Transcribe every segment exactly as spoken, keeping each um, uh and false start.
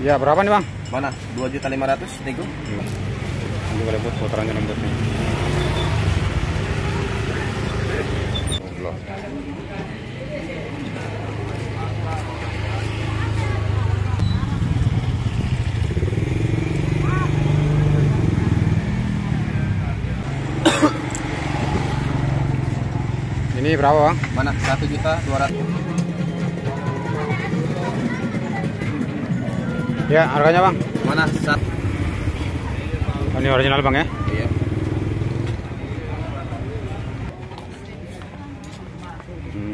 Ya, berapa nih, Bang? Mana? dua juta lima ratus nego. Ini boleh buat putarannya lembut nih. Allah. Ini berapa, Bang? Mana? satu juta dua ratus. Ya, harganya, Bang? Mana? Satu. Oh, ini original, Bang, ya? Iya. Hmm.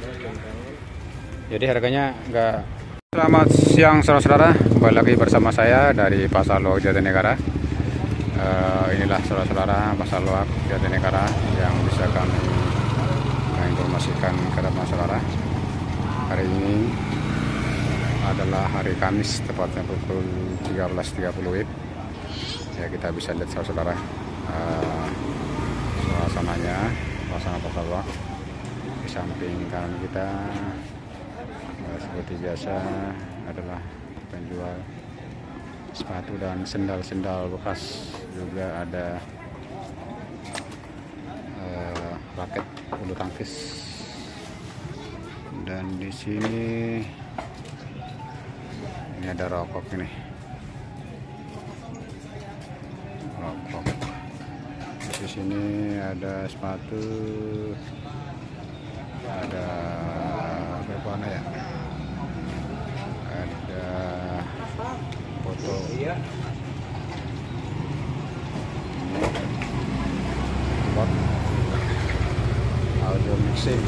Jadi harganya enggak. Selamat siang saudara-saudara, kembali lagi bersama saya dari Pasar Loak Jatinegara. Uh, inilah saudara-saudara Pasar Loak Jatinegara yang bisa kami informasikan kepada saudara. Hari ini adalah hari Kamis, tepatnya pukul tiga belas tiga puluh W I B. Ya, kita bisa lihat saudara-saudara uh, suasananya, suasana Pasar Loak. Di samping kanan kita uh, seperti biasa adalah penjual sepatu dan sendal-sendal bekas, juga ada uh, raket bulu tangkis. Dan di sini ini ada rokok ini, rokok. Di sini ada sepatu, ada apa warna ya? Ada foto. Iya. Buat audio mixing.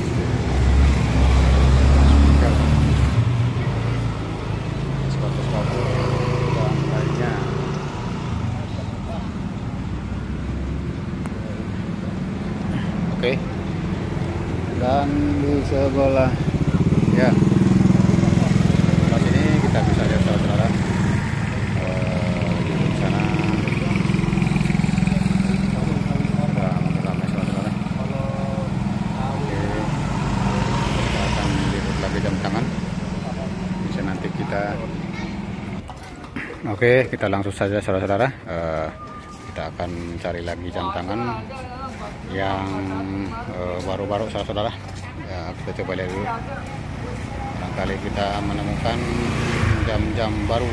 Sepatu-sepatu dan lainnya. Oke. Dan di sebelah ya, sebelah sini kita bisa lihat saudara, uh, di sana ramai-ramai saudara. Oke, kita akan lihat lagi jam tangan. Bisa nanti kita. Oke, kita langsung saja saudara-saudara. Uh, kita akan cari lagi jam tangan yang baru-baru uh, saudara-saudara. Ya, kita coba lihat dulu. Barangkali kita menemukan jam-jam baru.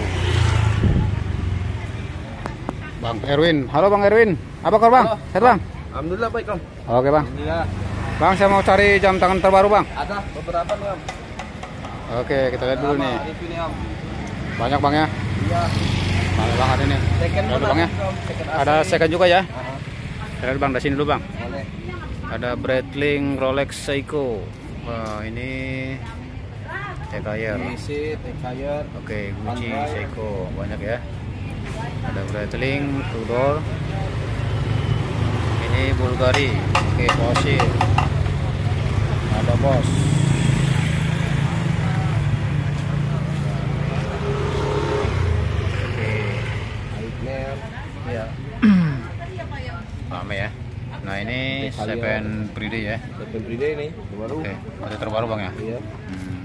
Bang Erwin, halo Bang Erwin. Apa kabar, Bang? Sehat, Bang? Alhamdulillah baik, Om. Oke, Bang. Alhamdulillah. Bang, saya mau cari jam tangan terbaru, Bang. Ada beberapa nih, Om. Oke, kita lihat dulu nih. Ini, Om. Banyak, Bang, ya? Iya. Mana Bang ada nih? Second, Bang, ya? Second Ada second juga ya? Uh-huh. Kita lihat, Bang, dari sini dulu, Bang. Boleh. Ada Breitling Rolex Seiko. Wah, ini T-Tire. Isi, T-Tire. Oke, Gucci, Seiko, banyak ya. Ada Breitling, Tudor. Ini Bulgari. Oke, Fossil. Ada Boss. Oke. Aigner. Ya. Lama ya. Nah, ini Seven Pride ya. Seven Pride ini baru. Oke, ada terbaru, Bang, ya? Iya. Hmm.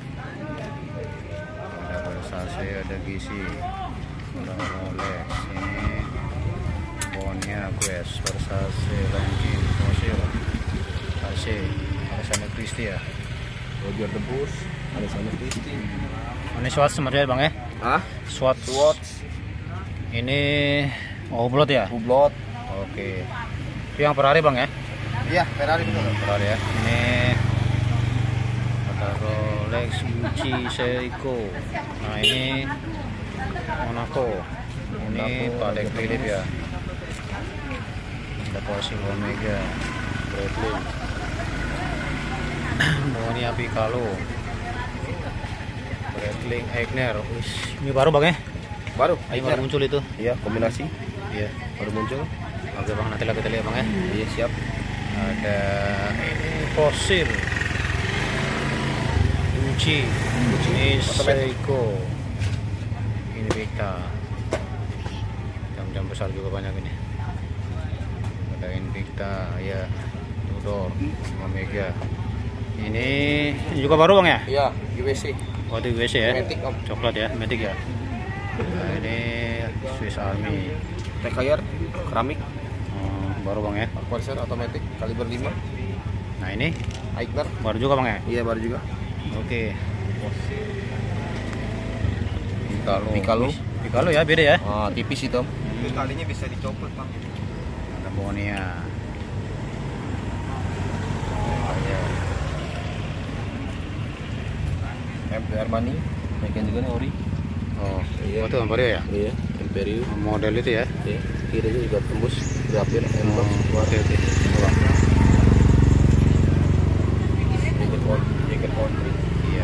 Ada Versace, ada Gizi, ada Rolex, ini Bonia, Guess, Versace, Longines, Fossil, H C, Alessandro Christie ya. Roger The Boss, Alessandro Christie. Ini Swatch sebenarnya, Bang, ya? Ah? Swatch. Swatch. Ini Hublot ya? Hublot. Oke. Itu yang Ferrari, Bang, ya? Iya, Ferrari betul. Ferrari ya. Ini ada Rolex, Gucci, Seiko. Nah, ini Monaco. Ini Patek Philippe ya. Ada Porsche Omega, Breitling, Bonia Piccolo, Breitling Aigner. Ini baru, Bang, ya? Baru. Ini baru muncul itu. Iya, kombinasi. Iya, Baru muncul. oke, Bang, nanti lagi kita lihat, Bang, ya. Iya, siap. Ada ini Fossil, Gucci, ini Seiko, ini Victa. Jam-jam besar juga banyak ini. Ada Invicta ya, Tudor, Omega. Ini juga baru, Bang, ya? Iya, U S C. Oh, itu U S C ya? Matic, Om. Coklat ya, Matic ya. Nah, ini Swiss Army. Tech Haier, keramik, Oh, baru bang ya. Corsair otomatis kaliber lima. Nah ini Aigner. baru juga bang ya. Iya baru juga. Oke. Piccolo. Piccolo. Piccolo ya, beda ya. Ah, tipis itu. Itu talinya bisa dicopot bang. Ada Bonia. M P Armani, bagian juga nih ori. Oh, Iya. oh itu Vario ya. Iya, Imperium. Model itu ya. Iya, kirinya juga tembus grafir Oh, emboss keluar. oke oke. Coba. Jacket on, jacket country. Iya.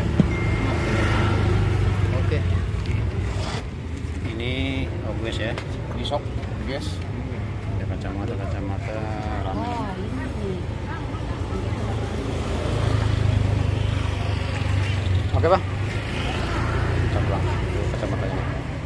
Oke. Ini obvious ya. Risok, guys. Ada kacamata kacamata ramen. Oke bang. Bentar, bang. Itu kacamatanya.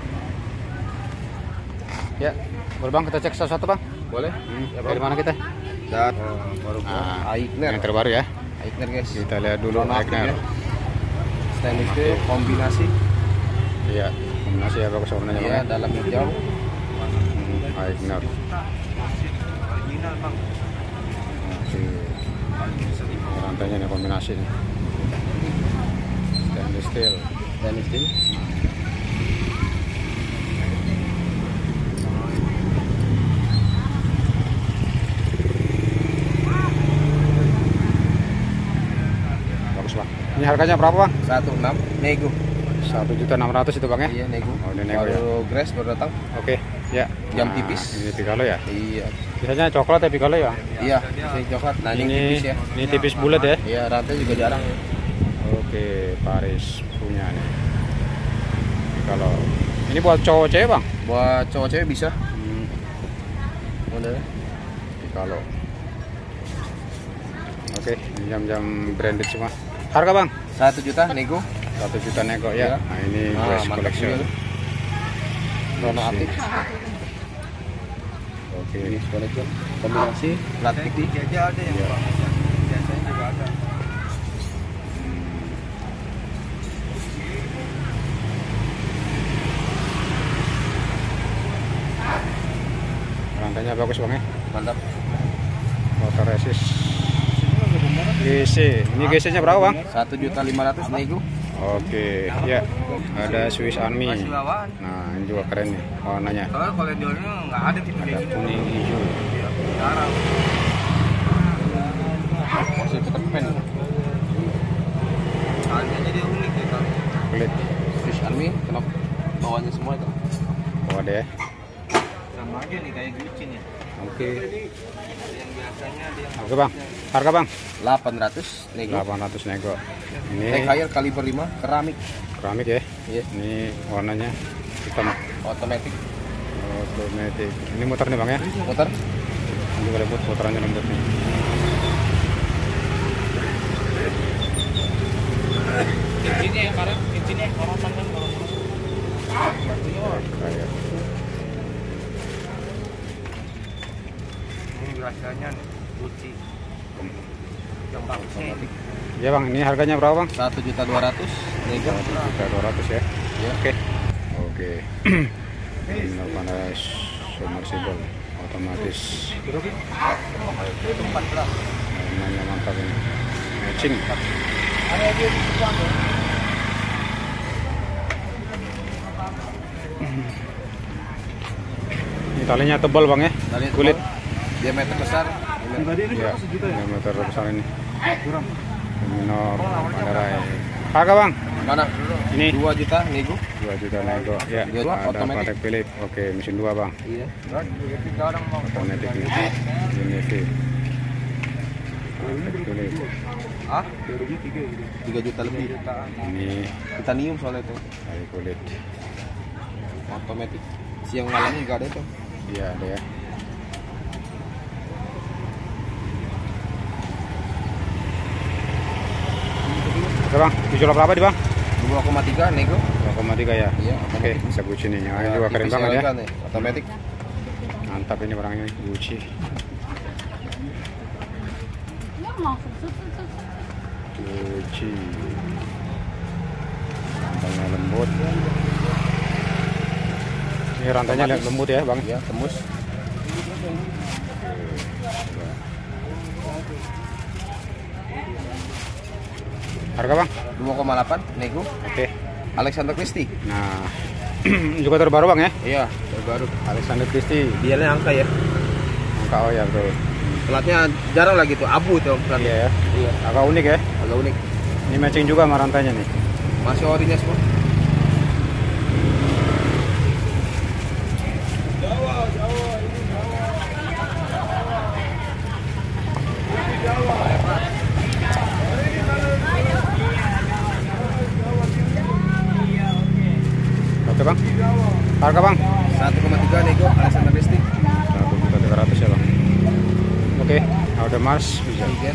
Ya, boleh bang kita cek satu-satu bang. Boleh? Hmm, Ya, dari Bang. mana kita? Dan baru Ah, Aigner. yang terbaru ya. Aigner guys. Kita lihat dulu Warna aktif Aigner. ya. Stainless steel kombinasi. Iya, kombinasi ya bagus warnanya bang. Iya, Ya. dalam hijau. Hmm, Aigner. Original bang. Oke. Rantainya nih kombinasi nih. Stainless steel. Stainless steel. Bagus bang. Ini harganya berapa bang? satu enam nego. Satu juta enam ratus itu bang ya? Iya nego. Oh, ini nego baru ya. grass baru datang. Oke, ya. Jam Nah, tipis. Ini Piccolo ya? Iya. Biasanya coklat ya Piccolo ya? Iya, ini coklat. Nah, ini, ini tipis ya. Ini tipis bulat ya? Iya, rantai juga jarang ya. Oke, Paris punya nih. Piccolo. Ini buat cowok cewek bang? Buat cowok cewek bisa. Hmm, Modelnya. Piccolo. Oke, ini jam-jam branded semua. Harga bang? satu juta nego. Satu juta nego Iya. ya. Nah ini Nah, West mantap Collection. juga tuh. Warna aktif. Oke. Ini collection. Kombinasi plat putih. Aja ada yang Iya. biasanya juga ada. Rantainya bagus bang ya. Mantap. Water resist. G C. Ini G C-nya berapa bang? satu juta lima ratus nego. Oke, ya. Ada Swiss Army. Nah, ini juga keren nih warnanya. Soalnya kalau jualnya nggak ada tipe Ada kuning hijau. jarang. Masih Peter Pan. Harganya dia unik ya kalau Kulit. Swiss Army kenapa bawahnya semua itu? Oh ada ya. Sama aja nih kayak Gucci nih. Oke. Yang biasanya dia Oke bang. Harga bang? delapan ratus nego. delapan ratus nego. Tech Ini Haier kaliber lima keramik. keramik ya. Iya. Ini warnanya hitam. Otomatis. Otomatis. Ini muter nih bang ya. Motor. Ini juga lembut, putarannya lembut nih. Ini yang karena ini korosan kan Kayak. ini biasanya Gucci. Yang bagus Ya bang, ini harganya berapa bang? satu juta dua ratus nego. satu juta dua ratus ya. Ya. Oke. Oke. Ini panas submersible otomatis. Warnanya mantap ini. Matching. Ini talinya tebal bang ya. Tali Kulit. tebal, diameter besar. Ya, diameter besar ini. Minor Panerai. Harga bang? Mana? Ini dua juta nego. dua juta nego. Ya, Dua, ada otomatis. Patek Philip. Oke, mesin dua bang. Iya. Tiga orang mau. Otomatis nih. Ini sih. Patek Philip. Ah? tiga juta lebih. Ini Titanium soalnya itu. dari kulit. Otomatis. Siang malam juga ada tuh. Iya ada ya. Oke bang, dijual berapa di bang? dua koma tiga nego. dua koma tiga ya? Iya, Oke, bisa Gucci nih. Yang lain juga keren Tipisnya banget ya. elegan nih, otomatis. Mantap ini barangnya Gucci. Gucci. Rantainya lembut. Ini rantainya Otomatis. lembut ya bang. Ya, tembus. Harga bang? dua koma delapan nego. Oke. Alexander Christie. Nah, juga terbaru bang ya? Iya, terbaru. Alexander Christie. Dialnya angka ya. Angka oh ya betul. Platnya jarang lagi tuh, abu tuh platnya. Iya ya. Iya, Agak unik ya. agak unik. Ini matching juga sama rantainya nih. Masih orinya semua. Oke bang. Harga bang? satu koma tiga nego Alexander Christie. satu juta tiga ratus ya bang. Oke. Ada Mars bisa. Tiga.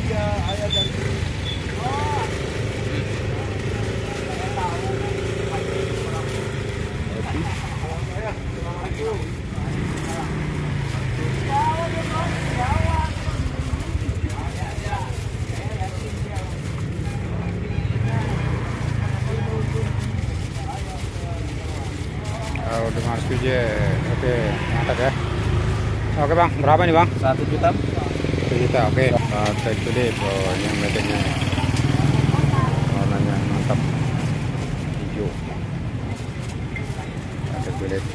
Oh, udah Mars P J. Oke, mantap ya. Oke bang, berapa nih bang? Satu juta. satu juta. Oke. Uh, take to date. Oh, ini yang metiknya. Warnanya mantap. Hijau. Take to date.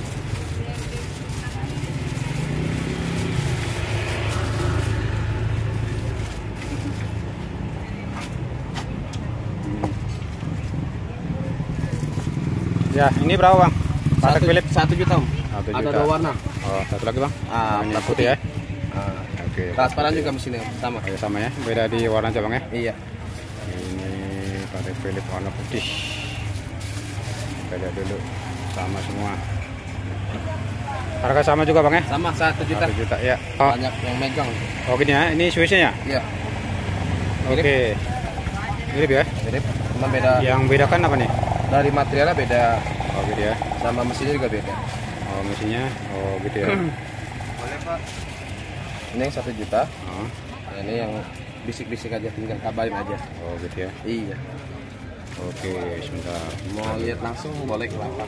Ya, ini berapa bang? Patek Satu, Philip satu juta. satu Ada juta. dua warna. Oh, satu lagi bang? Ah, ini merah putih ya? Ah, Oke. transparan juga mesinnya sama. Oh, ya sama ya, beda di warna aja bang ya? Iya. Ini Patek Philip warna putih. Kita lihat dulu, sama semua. Harga sama juga bang ya? Sama satu juta. satu juta ya. Oh, Banyak yang megang. oh gini ya, ini Swissnya ya? Iya. Oke. Mirip ya? Mirip. Cuma beda Yang bedakan apa nih? dari materialnya beda, Oh gitu ya. sama mesinnya juga beda. Oh mesinnya, oh gitu ya. Boleh Pak. Ini yang satu juta. Oh, Nah, ini yang bisik-bisik aja, tinggal kabarin aja. oh gitu ya. Iya. Oke, sebentar. Mau lihat langsung boleh ke lapak.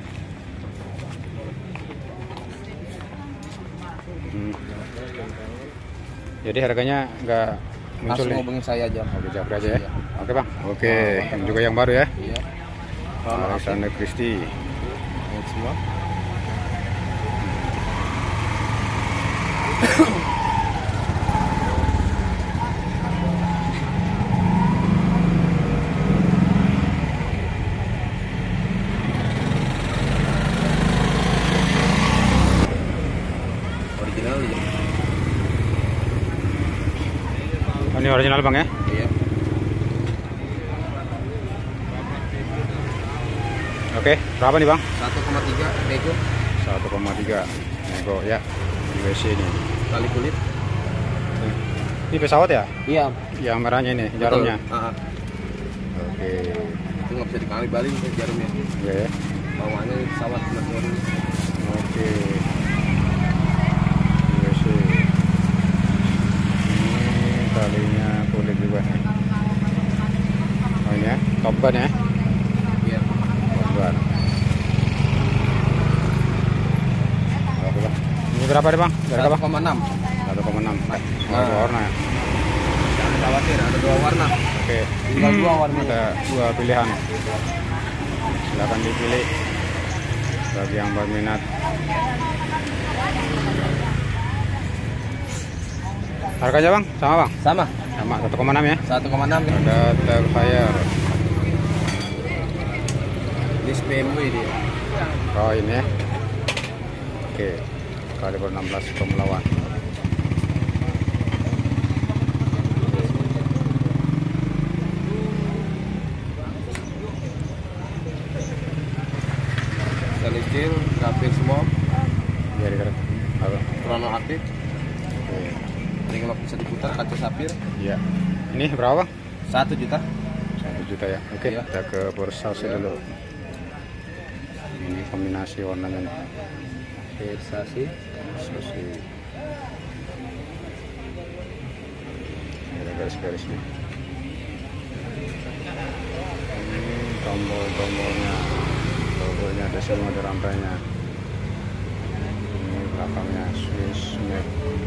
Hmm. Jadi harganya nggak muncul Langsung nih? hubungin saya aja. Oke, japri aja ya. Iya. Oke bang. Oke, ini juga yang baru ya. Iya. Kalau Alexander Christie. ini semua. Original ya. Oh, ini original bang ya? Iya. Oke, berapa nih bang? satu koma tiga nego satu koma tiga nego ya. U S C ini. kali kulit. Ini pesawat ya? Iya. Yang merahnya ini, jarumnya. Ah, Oke. itu nggak bisa dikali balik ke jarumnya. Oke. Ya. Bawahnya pesawat motor. Oke. U S C. Ini talinya kulit juga nih. Oh ini ya, Top Gun ya. Iya. Top Gun. Oke bang. Ini berapa deh bang? Berapa satu bang? koma enam. satu koma enam. Nah. Oh, dua warna ya. Jangan khawatir, ada dua warna. Oke. Tinggal dua warnanya. Ada dua pilihan. Silakan dipilih bagi yang berminat. Harganya bang, sama bang? Sama. Sama satu koma enam ya. satu koma enam. Ada Telfire. List B M W dia. Oh ini ya. Oke. Kaliber enam belas Formula One. Stainless steel, grafik semua, Biar digerak. Apa? krono aktif, Oke. ring lock bisa diputar, kaca sapir, Iya. Ini berapa bang? satu juta. Satu juta ya. Oke. Iya. Kita ke Versace dulu. Ini kombinasi warnanya nih. Versace. Versace. Ada garis-garisnya. Ini tombol-tombolnya, logonya ada semua di rantainya. belakangnya Swiss Map.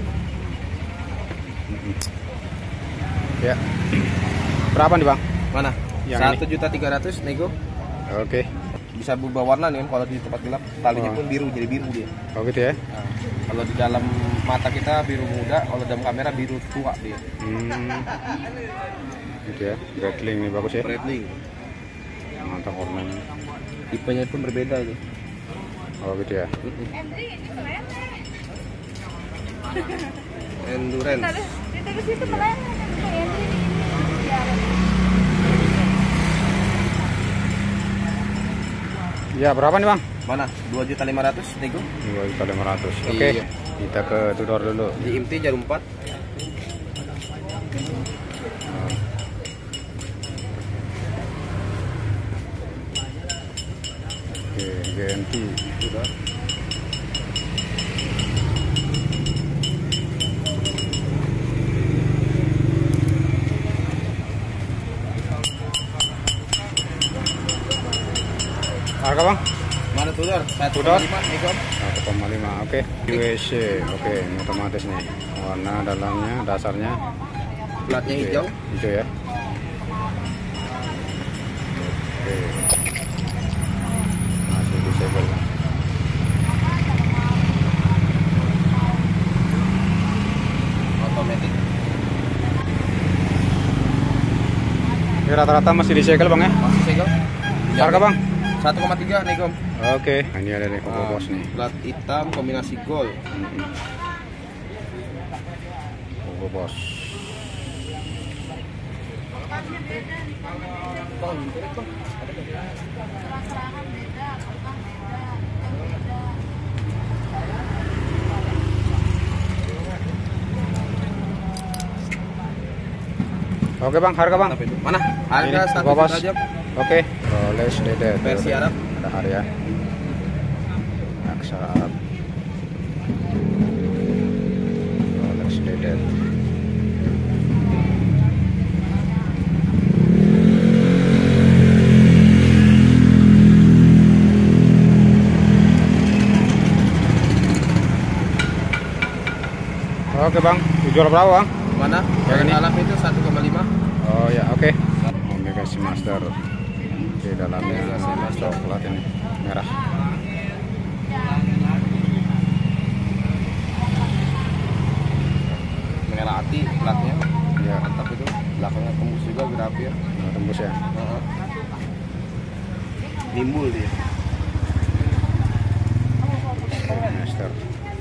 Ya, berapa nih bang? Mana? Yang Satu juta tiga ratus nego. Oke. Bisa berubah warna nih kan, kalau di tempat gelap talinya Oh. pun biru, jadi biru dia. Oh gitu ya? Nah, kalau di dalam mata kita biru muda, kalau dalam kamera biru tua dia. Hmm. Gitu ya, Breitling ini bagus ya? Breitling. Mantap warnanya. Tipenya pun berbeda itu. Oh gitu ya? Endurance. Itu situ meleleh kayak ini. Ya berapa nih bang? Mana? dua juta lima ratus nego. dua juta lima ratus. Oke, Iya. kita ke Tudor dulu. Di Imti jarum empat. Oke, G M T. Sudah. Harga bang? Mana Tudor? satu Tudor? koma lima nego. satu koma lima. Oke. U S C. Oke, ini otomatis nih. Warna dalamnya, dasarnya Platnya hijau. hijau ya. Oke. Masih disable. Otomatis. Ini rata-rata masih disegel bang ya? Masih segel. Harga bang? satu koma tiga nego. Oke. Nah, ini ada nih Hugo Boss nih. Plat hitam kombinasi gold. Mm-mm. Hugo Boss. Oke bang, harga bang? Apa itu? Mana? Harga Ini, satu Hugo Boss. juta aja. Oke. Rolex Dede. Versi Arab. Ada hari ya. Aksara Arab. Rolex Dede. Oke bang, dijual berapa bang? Mana? Yang ini? Alam itu satu koma lima. Oh ya oke. Omega Seamaster di dalamnya Omega Seamaster. coklat ini merah. Merah hati platnya. Ya, Mantap itu. Belakangnya tembus juga grafir. nah, tembus ya. Heeh. Nimbul dia. Seamaster.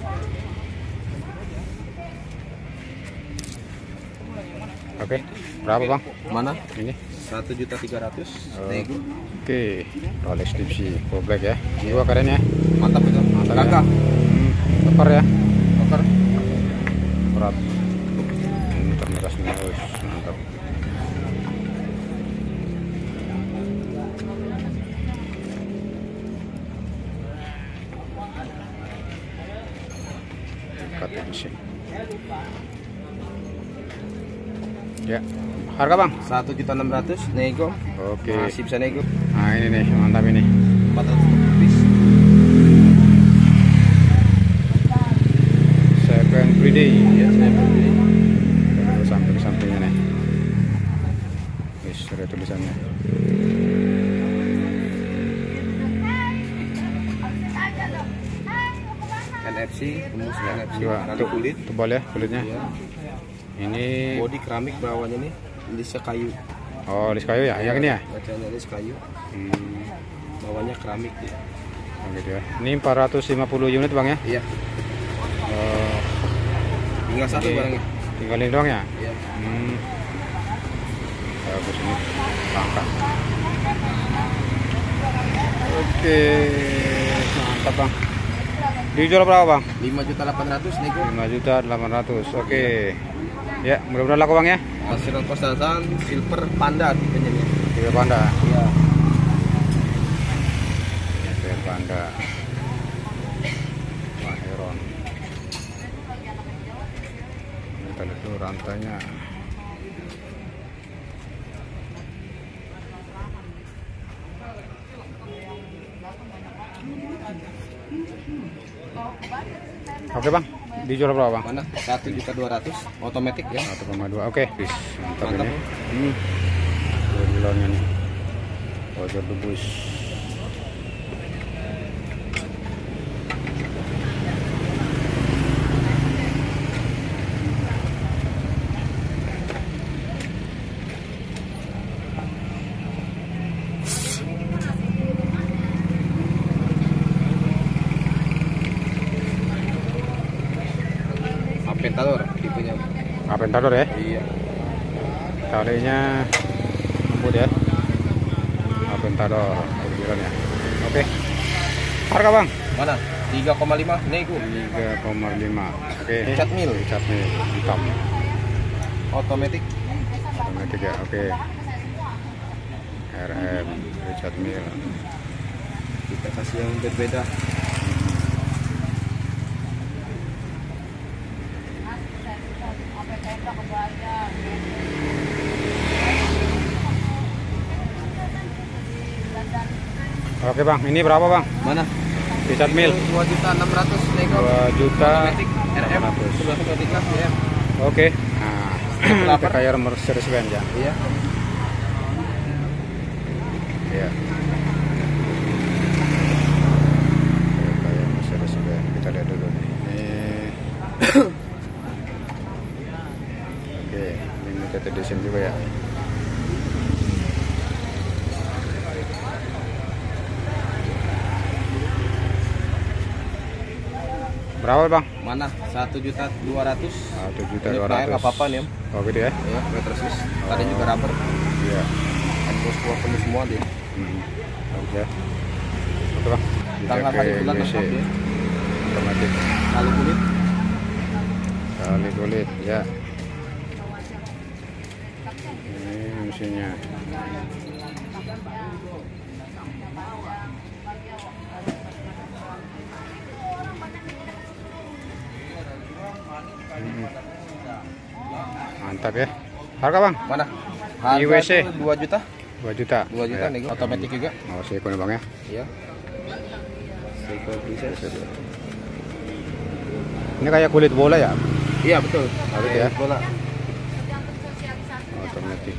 Oke, berapa bang? Mana? Ini. Satu juta tiga ratus. Oh. Nego. Oke, Rolex Dipsy full black ya. Dua keren ya. Mantap itu. Mantap ya. Gagah. Hmm, teper ya. Kotor. Berat. Hmm, termegasnya harus mantap. Cut Dipsy. Ya, harga bang? Satu juta enam ratus. Nego. Oke. Masih bisa nego. Nah ini nih, mantap ini. Empat ratus rupiah. Second Friday. Iya, saya beli. Terus sampai ke sampingnya nih. Wis, ada tulisannya. N F C, tembus N F C. Dua, Lalu tuh, kulit. tebal ya kulitnya. Iya. Ini Body keramik bawahnya nih. Lisnya kayu. oh lis kayu ya, yang ini ya. Bacanya lis kayu. Hmm, Bawahnya keramik dia. oh gitu ya. Ini empat ratus lima puluh unit bang ya. Iya. Oh, Tinggal satu Jadi- barangnya. tinggal ini doang ya. Iya. Hmm. Bagus ini. Langka. Oke, mantap bang. Dijual berapa bang? lima juta delapan ratus nego. lima juta delapan ratus. Oke. Ya, mudah-mudahan laku bang ya. Hasil kosan silver panda tipenya nih. Tiga panda. Iya. Tiga panda. Maheron. Kita lihat dulu rantainya. Oke bang, dijual berapa bang? Mana? Satu juta dua ratus, otomatis ya. Satu koma dua. Oke, bis. Mantap, Mantap. ini. Hmm. Gilonnya nih. Wajar debus. Aventador tipenya. Aventador ya? Iya. Talinya lembut ya. Aventador gilonnya. Oke. Harga bang? Mana? tiga koma lima nego. tiga koma lima. Oke. Richard Mille. Richard Mille hitam. Otomatis. Otomatis ya. Oke. R M Richard Mille. Kita kasih yang berbeda. Oke bang, ini berapa bang? Mana? Richard Mille. dua juta enam ratus nego. dua juta Otomatis R M enam ratus. sebelas otomatis ya. Oke. Nah, kita kayak Mercedes Benz ya. Iya. Iya. Kayak Mercedes Benz. Kita lihat dulu nih. Ini. Oke, limited edition juga ya. Berapa bang? Mana? Satu juta dua ratus. Satu juta Ini dua player ratus. nggak apa-apa nih om. Oh gitu ya? Ya, metrosis. Tadi juga rubber. Iya. Embos keluar penuh semua dia. Hmm. Oke. Oke bang. Tanggal hari bulan W C. lengkap dia. Otomatis. Kali kulit. Kali kulit ya. Ini mesinnya. Hmm. Mantap ya. Harga bang? Mana? I W C. dua juta. dua juta. dua juta Ya. nih, otomatis juga. Oh, Seiko nih bang ya. Iya. Seiko Princess. Ini kayak kulit bola ya? Iya, betul. Habis ya. Bola. Otomatis.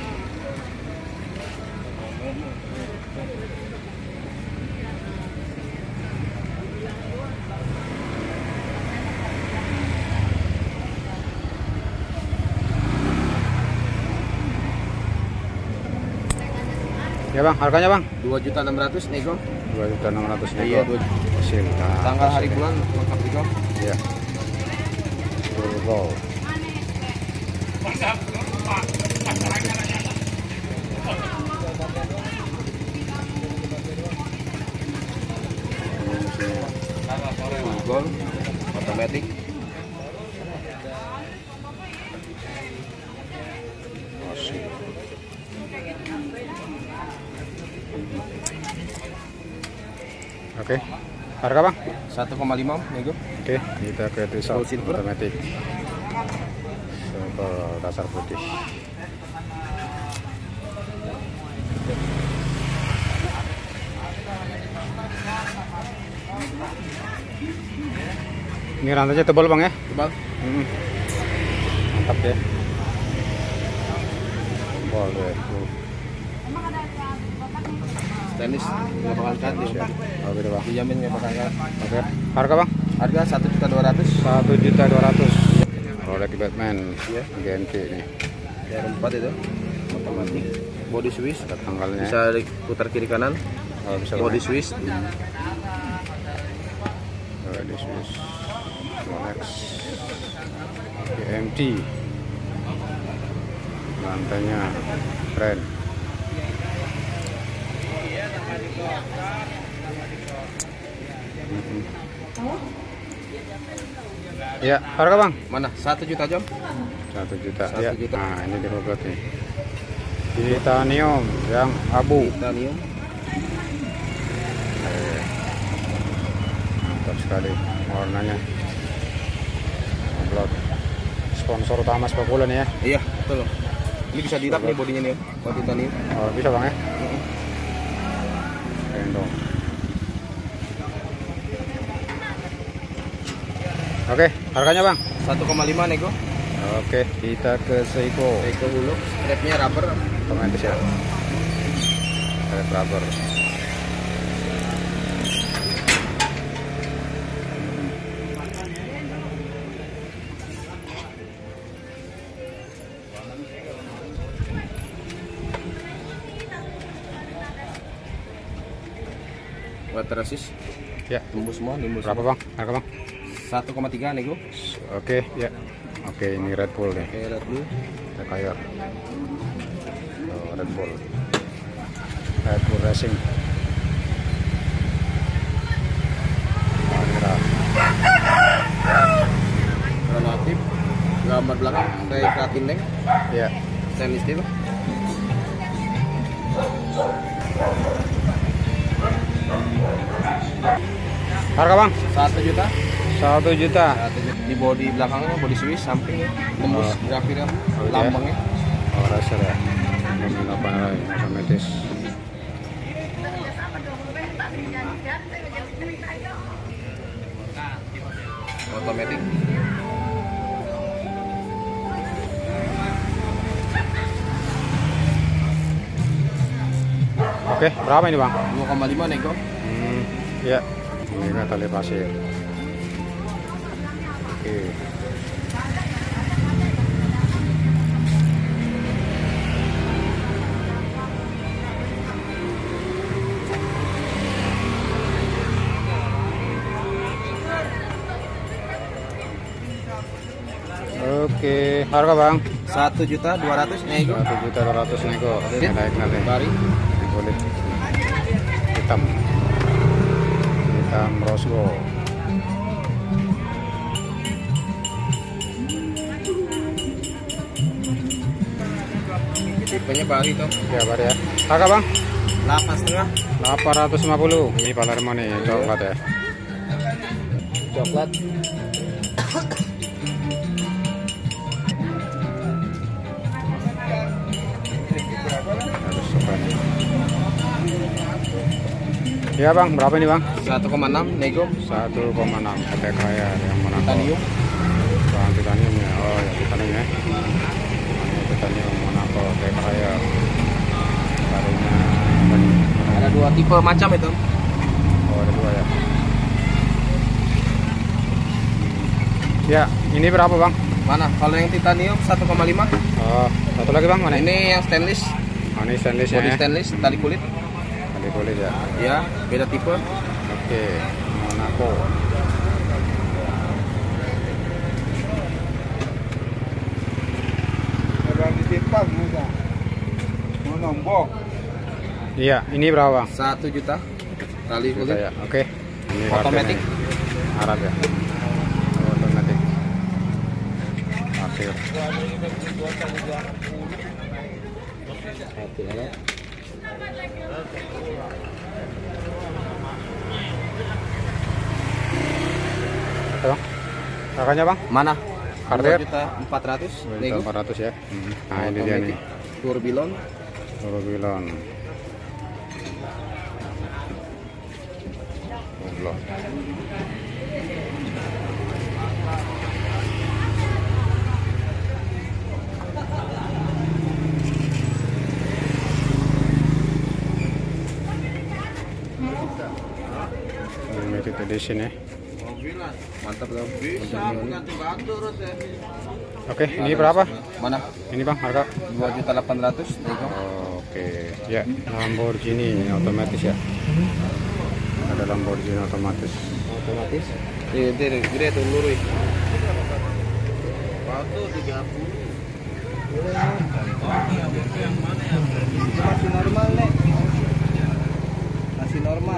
Ya bang, harganya bang? dua juta enam ratus nego. dua juta enam ratus nego. Iya, dua- Mesin. Nah, Tanggal hari mesin. bulan lengkap nego. Iya. Turbo. Gold otomatis. Mesin. Oke. Harga bang? satu koma lima nego. Oke, kita ke Trisol Full silver. otomatis. Silver dasar putih. Ini rantainya tebal bang ya? Tebal. Hmm. Mantap ya. Tebal deh. Tuh. Stainless nggak bakal cut dia. Oh, gitu bang. Dijamin nggak bakal cut. Oke. Harga bang? Harga satu juta dua ratus. Satu juta dua ratus. Rolex Batman. Iya. G M T ini. Ya empat itu. Otomatis. Body switch. Ada tanggalnya. Bisa putar kiri kanan. Oh, bisa Body bang. switch. Body switch. Rolex G M T. Lantainya keren. Mhm. Ya, harga bang? Mana? Satu juta jam. Satu juta. Satu Ya. juta. Nah, ini di robot nih. Titanium yang abu. Titanium. Eh, Mantap sekali warnanya. Upload. Sponsor utama sepak bola nih ya. Iya, betul. Ini bisa dirap nih bodinya nih, oh, titanium. Oh, bisa bang ya? Keren dong. Oke, harganya bang? satu koma lima nego. Oke, kita ke Seiko. Seiko Hulux, strapnya rubber. Otomatis ya. Strap rubber. Water resist. Ya. Tembus semua, nimbus. Berapa bang? Harga bang? satu koma tiga nego. Oke, ya. Oke, ini Red Bull nih. Oke, Red Bull. Kayak oh, Red Bull. Red Bull Racing. Kamera. Relatif. Gambar belakang kayak Kratin Neng. Ya. Stainless steel. Harga bang? Satu juta. Satu juta. Satu juta. Di bodi belakangnya, bodi Swiss, sampingnya, tembus Oh. grafirnya, Oh, iya. lambangnya. Oh, racer ya. Mobil apa lagi? Otomatis. Otomatis. Oke, berapa ini bang? dua koma lima nego. Hmm, ya. Ini kan tali pasir. Oke. Oke, harga bang? Satu juta dua ratus nego. Satu juta dua ratus nego. Ini naik nanti. Bari. Ini kulit hitam, hitam rose gold. Tipenya bari tuh. Ya, bar ya. Harga bang? Delapan setengah. delapan ratus lima puluh. Ini Palermo nih, coklat ya. Coklat. Harus sobat. Ya bang, berapa ini bang? Satu koma enam nego. satu koma enam. Ada kaya yang Monaco. Titanium. Bahan titanium ya. Oh ya, titanium ya. Ini titanium Monaco, ada kaya. Barunya apa nih? Ada dua tipe macam itu. Oh, ada dua ya. Ya, ini berapa bang? Mana? Kalau yang titanium satu koma lima. Oh, satu lagi bang, mana? Ini yang stainless. Oh, ini stainless Body ya. stainless, tali kulit. Tali kulit ya. Ya, beda tipe. Oke, Monaco. Iya, ini berapa bang? Satu juta. Tali Juta kulit. ya. Oke. Ini Otomatis. kartunya Arab ya. Oh, otomatis. Akhir. Hati ya. Oke bang. Harganya bang? Mana? Kartir? dua juta empat ratus nego. empat ratus ya. Hmm. Nah, ini dia nih. Turbilon. Turbilon. Turbilon. Limited edition ya. Mantap dong. Oke, ini berapa? Mana? Ini bang harga? dua juta delapan ratus nego. Oke, ya Lamborghini otomatis ya. Ada Lamborghini otomatis. Otomatis. Iya, dia gede tuh lurus. Waktu tiga puluh. Masih normal nih. Masih normal.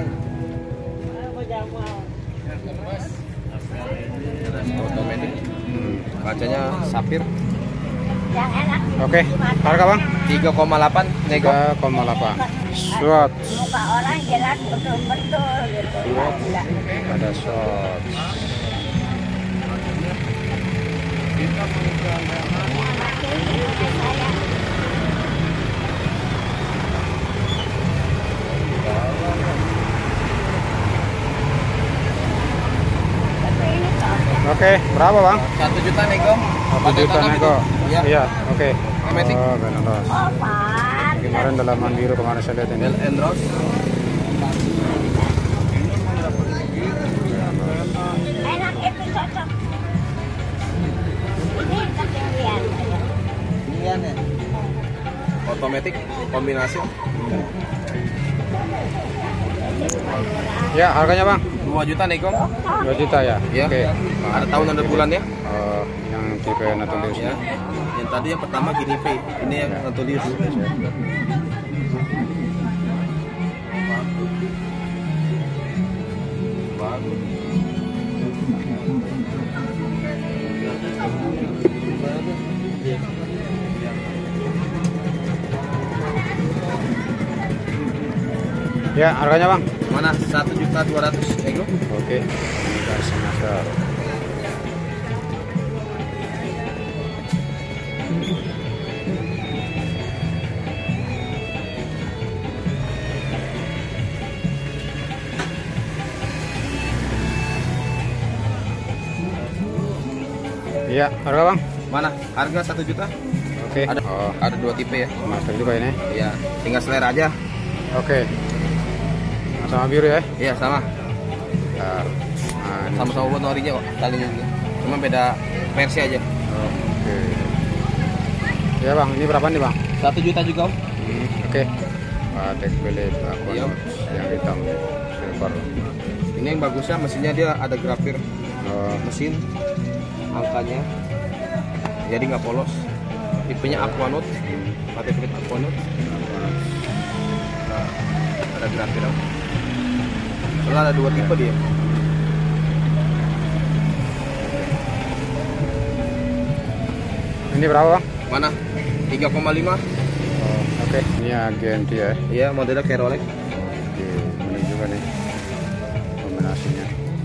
Otomatis. Hmm. Kacanya sapir. Yang enak. Oke, harga bang? tiga koma delapan nego. tiga koma delapan. Swatch. Muka orang jelas betul-betul gitu. Gila. Ada Swatch. Oke, Oke, berapa bang? Satu juta nego. Satu juta nego. Iya. Iya, oke. Matic. Oh, Benros. Oh, Pak. Kemarin dalaman biru kemarin saya lihat ini. Endros. Enak itu cocok. Ini ketinggian. Ketinggian ya. Otomatis kombinasi. Ya, harganya bang? dua juta nego. dua juta ya? Iya. Oke. Ada tahun ada bulan ya. Oh, yang tipe Natulius Ya. Yang tadi yang pertama gini V, ini yang Natulius. Bagus. Ya, harganya bang? Mana? Satu juta dua ratus nego. Oke. Ini garis master. Iya, harga bang? Mana? Harga satu juta. Oke. Ada Oh, ada dua tipe ya. master juga ini. Iya, tinggal selera aja. Oke. Sama biru ya? Iya, sama. Nah, nah, ini- Sama-sama buat orinya kok, talinya juga. Cuma beda versi aja. Oke. Ya bang, ini berapa nih bang? Satu juta juga Om. Hmm, Oke. Patek Belit Aquanaut Iya. yang hitam silver. Ini yang bagusnya mesinnya dia ada grafir Oh, mesin, angkanya, jadi nggak polos. Tipenya Aquanaut, Patek Belit Aquanaut. Nah, ada grafir Om. Soalnya ada dua tipe dia. ini berapa bang? Mana? tiga koma lima. Oh, Oke, ini ya G M T ya. Iya, modelnya kayak Rolex. Oke, menarik juga nih kombinasinya.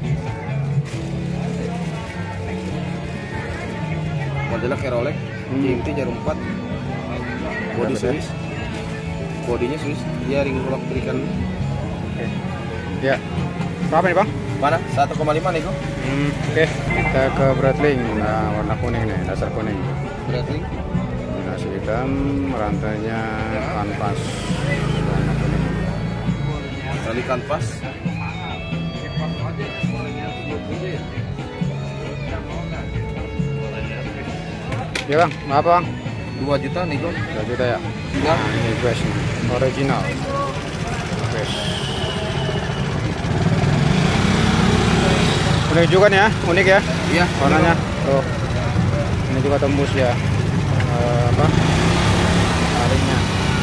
Modelnya kayak Rolex. Hmm. G M T jarum empat. Body Berapa dia? Swiss. Bodinya Swiss. Dia ring lock berikan. Oke. Ya, berapa nih bang? Mana? satu koma lima nih kok. Hmm, Oke, kita ke Breitling. Nah, warna kuning nih, dasar kuning. Berarti Kombinasi hitam, rantainya kanvas warna kuning. tali kanvas. Ya bang, apa bang? dua juta nih kok. dua juta ya? Ya. Nah, ini best nih, original. Best. Unik juga nih ya, unik ya Iya. warnanya. Tuh, ini juga tembus ya. Eh, apa? Talinya.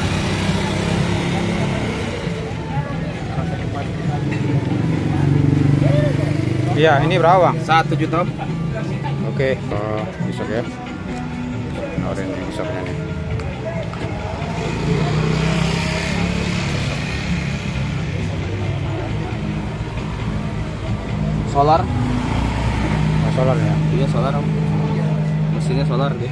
Iya, ini berapa bang? Satu juta. Oke, oh, bisa ya. Orange yang bisanya nih. Solar. Oh, solar ya. Iya solar Om. Mesinnya solar deh.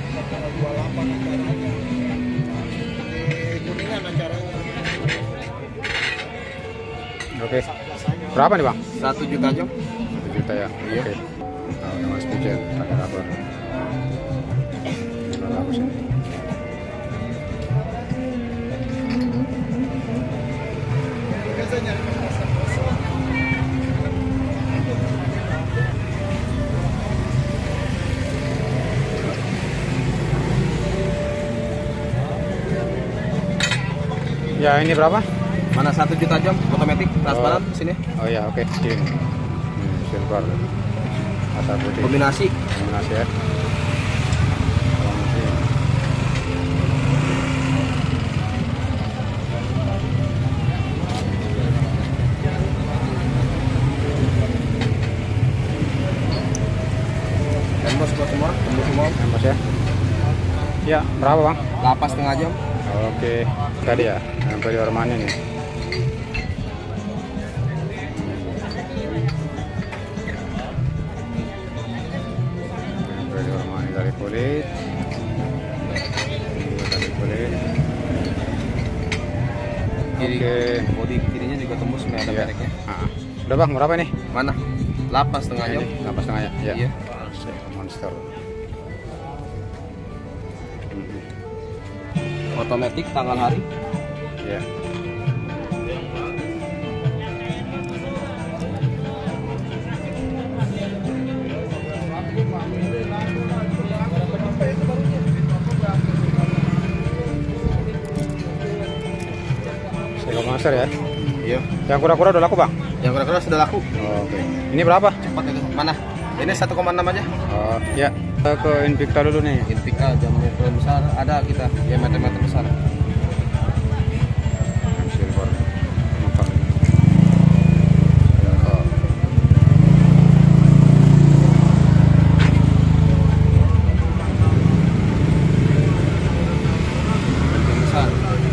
Oke. Berapa nih bang? Satu juta aja. Satu juta ya. Iya. Oke. Nah, udah mas pijet pakai rubber. Udah bagus ini. Ya ini berapa? Mana satu juta jam otomatis transparan Oh. sini. Oh ya oke. Ini hmm, silver. Masa putih. Kombinasi. Kombinasi ya. Kombinasi. Tembus buat semua, tembus semua. Mas ya. Ya berapa bang? Lapas setengah jam. Oke, tadi ya, sampai di Armani nih. Sampai di Armani dari kulit. Dari kulit. Kiri, Oke. bodi kirinya juga tembus, nggak ada Iya. mereknya. Ah, Udah bang, berapa nih? Mana? Lapas setengah jam. Ini, apa setengah ya? Iya. master. Hmm. Otomatis tanggal hari. Ya. Sego master ya. Iya. Yang kura-kura udah laku bang? Yang kira-kira sudah laku. Oh, oke. Ini berapa? Cepat itu. Mana? Ini satu koma enam aja. Oh ya. Kita ke Invicta dulu nih. Invicta diameter besar ada kita. Diameter-meter besar. Yang silver. Empat. Oh. Yang besar.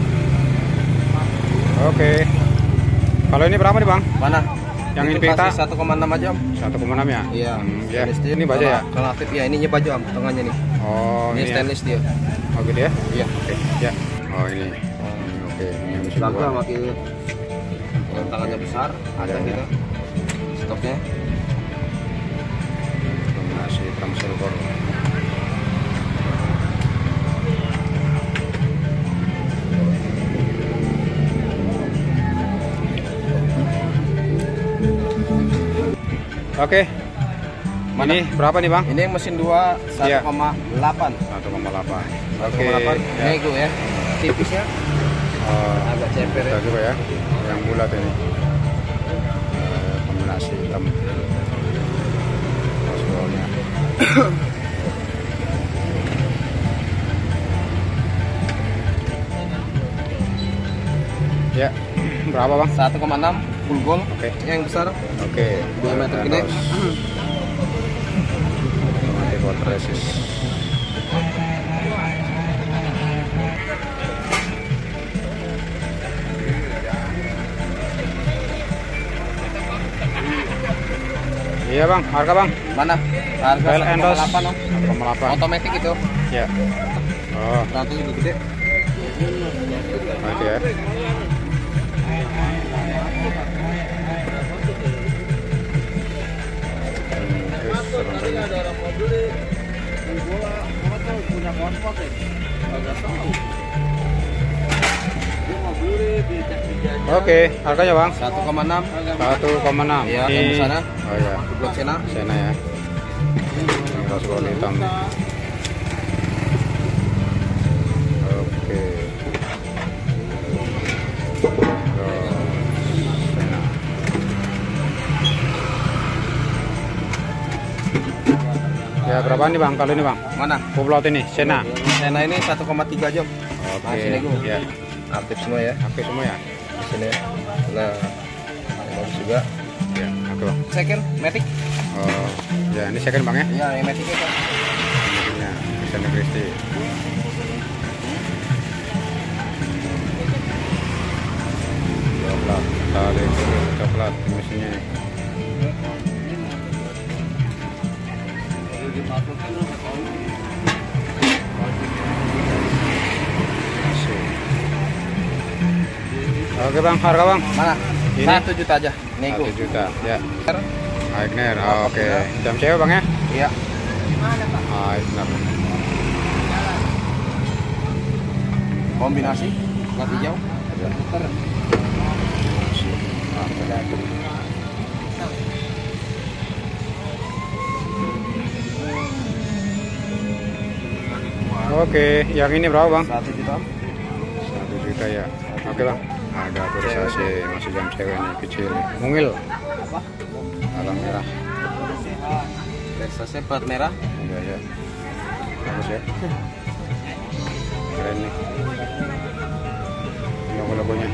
Oke. Kalau ini berapa nih bang? Mana? Yang Itu Invicta? kasih satu koma enam aja om. satu koma enam ya? Iya. Hmm, ya. Stainless steel. Ini baja ya? Kalau aktif ya ini baja om, tengahnya nih. Oh Ini ini ya? stainless dia. Oh gitu ya? Iya. Oke. Ya. Oh ini. Hmm, Oke. Ini yang mesin Bagus dua. makin yang tangannya besar ada Ada, kita. Stoknya. Kombinasi hitam silver. Oke. Mana? Ini berapa nih bang? Ini yang mesin dua Iya. satu koma delapan. satu koma delapan. satu Oke. koma delapan. Ya. Nego ya. Tipisnya Oh, agak ceper ya. bisa juga ya. Yang bulat ini. Eh, kombinasi hitam. Oswaldnya. Ya. Berapa bang? satu koma enam full gold. Oke. Yang besar. Oke. Diameter gede. Otomatis water resist. Iya bang, harga bang? Mana? Harga Bel satu koma Endos delapan om. satu koma delapan. Otomatis itu. Ya. Oh, Rantai juga gede. nah itu ya. Terus serangkanya. Oke, harganya bang? satu koma enam. satu koma enam. Iya, yang di sana. Oh ya, Blok Sena. Sena ya. Ini Roswell hitam nih. Oke. Sena. Ya berapa nih bang kalau ini bang? Mana? Kublot ini, Sena. Sena ini satu koma tiga jam. Oke. Masih nego. Ya, Aktif semua ya. aktif semua ya. Di sini ya. Nah, bagus juga. Ya, oke bang. Second, Matic. Oh, ya ini second bang ya. Iya, yang Matic itu. Mesinnya, mesinnya Christy. Coklat, tali kulit coklat mesinnya. Masih. Oke bang, harga bang? Mana? Ini? Satu juta aja. Nego. Satu juta, ya. Aigner, oh, oke. Jam cewek bang ya? Iya. Aigner. Kombinasi plat hijau. Oke, yang ini berapa bang? Satu juta. Satu juta ya. Oke bang. Ada turisasi masih jam cewek nih kecil. Mungil. Alam merah. Versace plat merah. Iya ya. Bagus ya. Keren nih. Logo-logonya.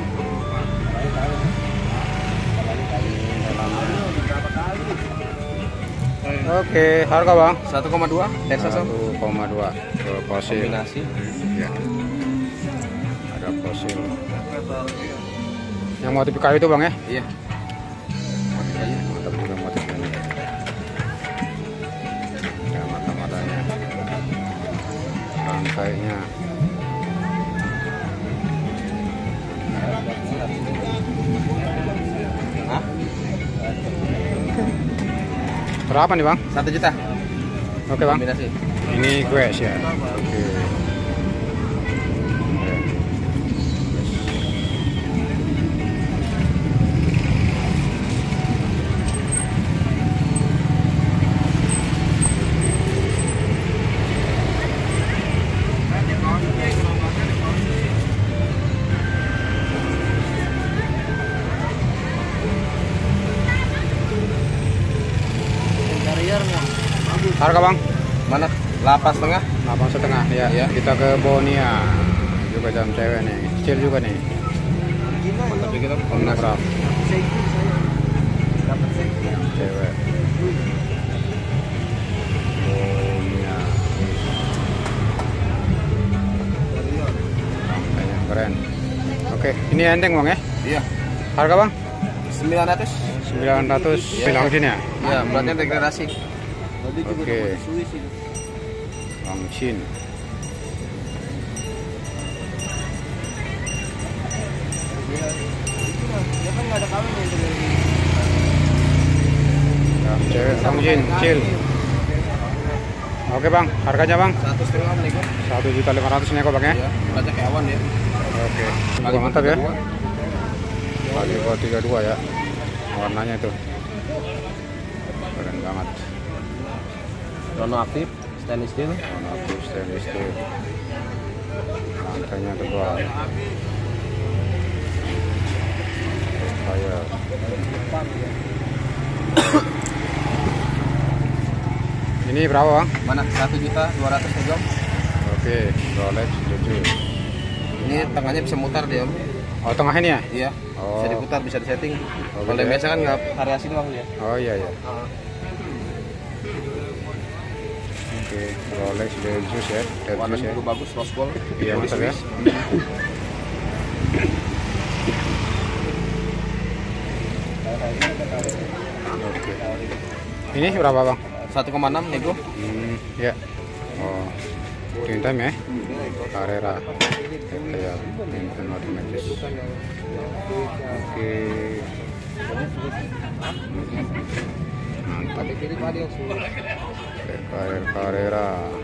Oke, harga bang? satu koma dua. Versace. satu koma dua. Fosil. Kombinasi. Ya. Ada fosil. Yang motif kayu itu bang ya? Iya. Mantap juga motifnya. Ya, mata-matanya. Rangkainya. Hah? Berapa nih bang? Satu juta. Oke bang. Kombinasi. Ini quest ya. Oke. Harga bang? Mana? Delapan setengah. Delapan setengah ya. Iya. Kita ke Bonia. Juga jam cewek nih. Kecil juga nih. Mantap juga tuh. Kombinasi. Kombinasi. Cewek. Bonia. Kayaknya keren. Oke, ini enteng bang ya? Iya. Harga bang? Sembilan ratus. sembilan ratus bilang sini ya? Iya, beratnya degradasi. Oke. Langshin. Yang cewek Langshin, chill. Oke bang, harganya bang? Satu setengah nih kok. Satu juta lima ratus nih kok bang ya? Iya, beratnya kayak awan ya. Oke. Juga mantap ya? Kali tiga dua ya. Warnanya tuh keren banget. Rono aktif, stainless steel. Warna aktif stainless steel. Rantainya tebal. Kayak ini berapa bang? Mana? Satu juta dua ratus nih om. Oke, Rolex tujuh. Ini tengahnya bisa mutar dia om. Oh tengah ini ya? Iya. Oh. Bisa diputar, bisa disetting. Oh, Kalau gitu yang ya? biasa kan nggak variasi doang dia. Oh iya iya. Ah. Oke, Rolex Lexus ya. Warnanya Lexus ya. juga bagus, rose gold. Iya Body mantap ya. Swiss. Oke. Ini berapa bang? satu koma enam nego. Hmm, ya. Oh, twin time ya. Carrera. Ya, Nintendo otomatis. Oke. Mantap. Oke, Carrera. Carrera.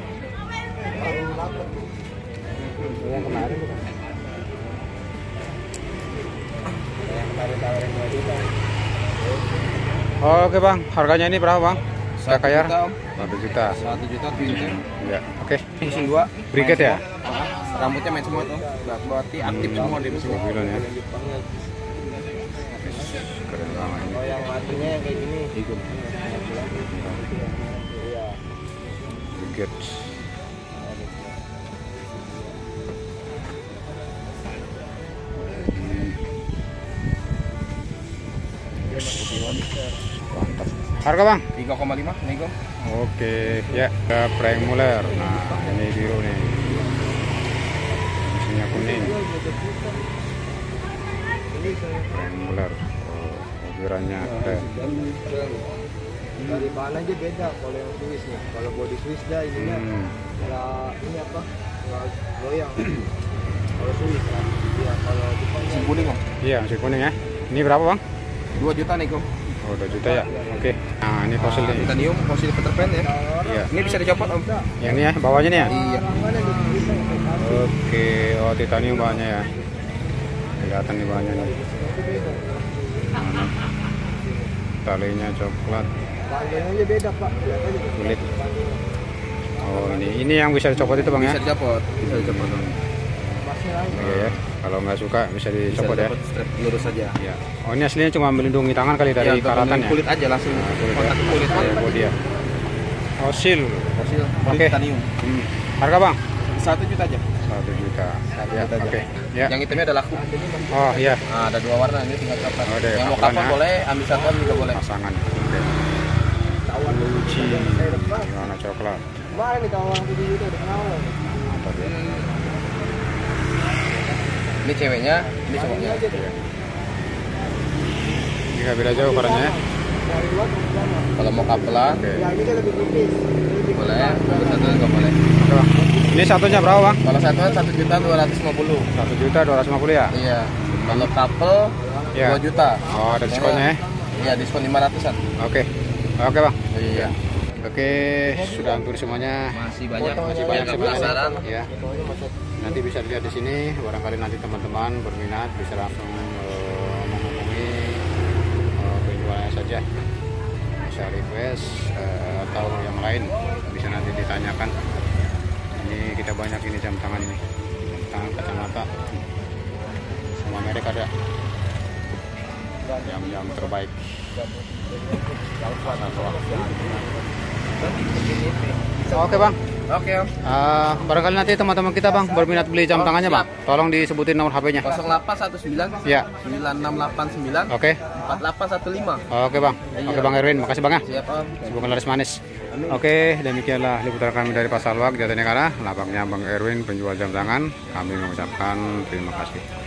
Yang kemarin bukan? Yang kemarin tawarin dua juta. Oke bang, harganya ini berapa bang? Saya kaya? Juta, Om. Satu juta. Satu juta twin tune. Ya, oke. Mesin dua. Briket ya? Ah, rambutnya main semua tuh. Nggak berarti aktif Hmm, semua di mesin. mobilan ya. Keren banget ini. Oh yang matinya yang kayak gini. Ikut. Briket. Mantap. Harga bang? tiga koma lima nego. Oke, ya ke Frank Muller. Nah, ini biru nih. Mesinnya kuning. Frank Muller. Oh, mobilannya keren. Dari bahan aja beda kalau yang Swiss nih. Kalau body Swiss dah ininya Hmm. nggak ini apa nggak goyang. Kalau Swiss lah. Iya kalau Jepang Mesin kuning om. Iya, masih kuning ya. Ini berapa bang? dua juta nego. Oh, dua juta ya. Oke. Nah, ini fosil nih. Titanium, fosil Peter Pan ya. Iya. Ini bisa dicopot om. Yang ini ya, bawahnya nih ya. Iya. Oke, oh titanium bawahnya ya. Kelihatan nih bawahnya nih. Mana? Talinya coklat, bahan aja beda pak. Lihat aja. kulit. Oh ini, ini yang bisa dicopot itu bang ya? Bisa dicopot. Bisa dicopot om. Masih lain. Iya ya. Kalau nggak suka bisa Bisa dicopot ya. dicopot strap lurus saja. Iya. Oh ini aslinya cuma melindungi tangan kali dari Iya, karatan ya? kulit aja langsung Nah, kulit kontak ya. kulit aja. Oh, bodi ya. Oh seal. Fosil Oke. titanium. Hmm. Harga bang? Satu juta aja. Satu juta. Ya, juta aja. oke. Ya. Yang hitamnya ada laku. Oh iya. Nah, ada dua warna ini tinggal copot. Oh, ada ya, yang mau kapan kapan ya? boleh, ambil satuan juga boleh. Pasangan. Oke. Gucci. Warna coklat. Kemarin nih kalau orang tujuh juta udah kenal. Mantap ya. Ini ceweknya, ini cowoknya. Ini nggak beda jauh ukurannya ya. Dari luar ke sana. Kalau mau kapelan, Oke. Ya ini kan lebih tipis. Lebih boleh. Ambil satuan nggak boleh. Oke bang. Ini satunya berapa bang? Kalau satuan satu juta dua ratus lima puluh. Satu juta dua ratus lima puluh ya? Iya. Kalau couple Iya. dua juta. Oh ada diskonnya ya? Iya, diskon lima ratusan. Oke. Oke bang. Iya. Oke, sudah hampir semuanya. Masih banyak, Masih banyak yang sebenarnya. penasaran. Ya. Nanti bisa dilihat di sini. Barangkali nanti teman-teman berminat bisa langsung uh, menghubungi uh, penjualnya saja. Bisa request uh, atau yang lain bisa nanti ditanyakan. Ini kita banyak ini jam tangan ini, jam tangan kacamata. Semua merek ada. Jam-jam terbaik. Oke bang. Oke Om. Uh, barangkali nanti teman-teman kita bang berminat beli jam tangannya bang, tolong disebutin nomor H P-nya. nol delapan satu sembilan Ya. sembilan enam delapan sembilan Oke. empat delapan satu lima. Oke bang. Oke bang Erwin, makasih bang ya. Siap Om. Semoga laris manis. Oke, demikianlah liputan kami dari Pasar Luak Jatinegara. Lapaknya Bang Erwin, penjual jam tangan. Kami mengucapkan terima kasih.